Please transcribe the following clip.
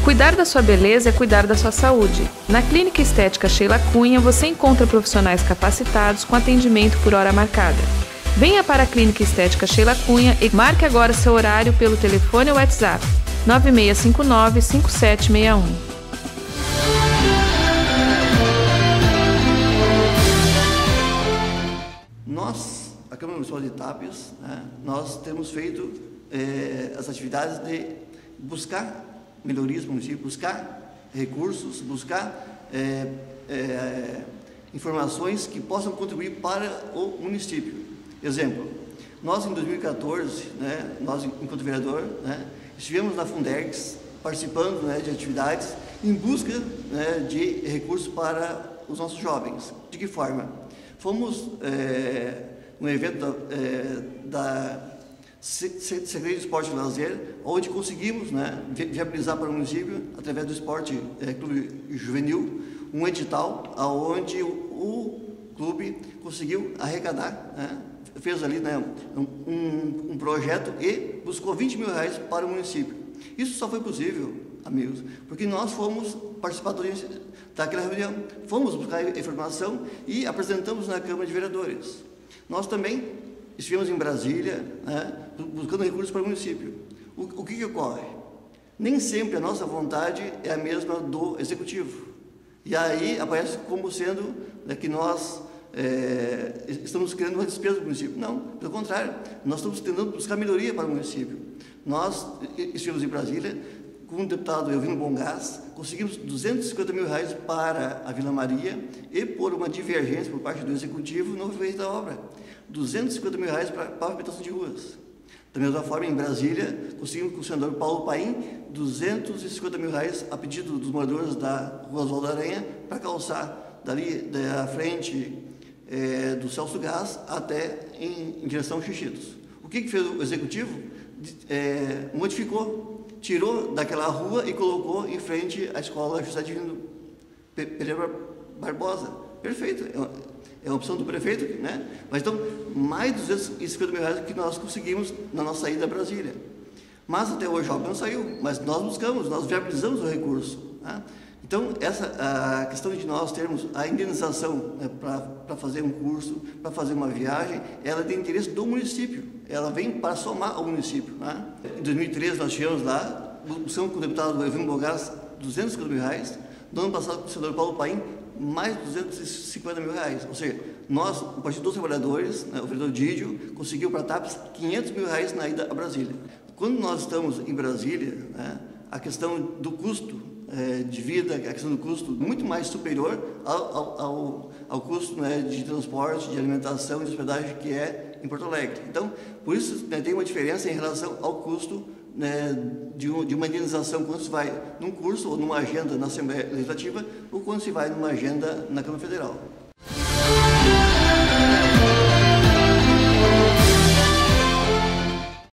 Cuidar da sua beleza é cuidar da sua saúde. Na Clínica Estética Sheila Cunha, você encontra profissionais capacitados com atendimento por hora marcada. Venha para a Clínica Estética Sheila Cunha e marque agora seu horário pelo telefone ou WhatsApp 9659-5761. Nós, a Câmara Municipal de Tapias, nós temos feito as atividades de buscar melhorias no município, buscar recursos, buscar informações que possam contribuir para o município. Exemplo, nós em 2014, nós enquanto vereador, estivemos na Fundex participando de atividades em busca de recursos para os nossos jovens. De que forma? Fomos no evento da Secretaria de Esporte e Lazer, onde conseguimos viabilizar para o município, através do Esporte Clube Juvenil, um edital onde o clube conseguiu arrecadar, fez ali um projeto e buscou 20 mil reais para o município. Isso só foi possível, amigos, porque nós fomos participadores daquela reunião, fomos buscar informação e apresentamos na Câmara de Vereadores. Nós também estivemos em Brasília, buscando recursos para o município. O que ocorre? Nem sempre a nossa vontade é a mesma do Executivo. E aí aparece como sendo que nós estamos criando uma despesa do município. Não, pelo contrário, nós estamos tentando buscar melhoria para o município. Nós estivemos em Brasília com o deputado Elvino Bongás, conseguimos 250 mil reais para a Vila Maria e por uma divergência por parte do Executivo não foi feita a obra. 250 mil reais para pavimentação de ruas. Da mesma forma, em Brasília, conseguimos com o senador Paulo Paim 250 mil reais a pedido dos moradores da Rua Oswaldo Aranha para calçar dali da frente do Celso Gás até em direção aos Xixitos. O que fez o Executivo? Modificou, tirou daquela rua e colocou em frente à escola José Divino Pereira Barbosa. Perfeito. É uma opção do prefeito, Mas então, mais de 250 mil reais que nós conseguimos na nossa saída a Brasília. Mas até hoje a obra não saiu, mas nós buscamos, nós viabilizamos o recurso. Então, a questão de nós termos a indenização para fazer um curso, para fazer uma viagem, ela tem interesse do município, ela vem para somar ao município. Em 2013 nós tivemos lá, buscamos com o deputado Elvino Bongás 250 mil reais, no ano passado com o senador Paulo Paim, mais 250 mil reais. Ou seja, nós, o Partido dos Trabalhadores, o vereador Dídio, conseguiu para Tapias 500 mil reais na ida a Brasília. Quando nós estamos em Brasília, a questão do custo de vida, a questão do custo muito mais superior ao custo de transporte, de alimentação e de hospedagem que é em Porto Alegre. Então, por isso tem uma diferença em relação ao custo de uma indenização quando se vai num curso ou numa agenda na Assembleia Legislativa ou quando se vai numa agenda na Câmara Federal.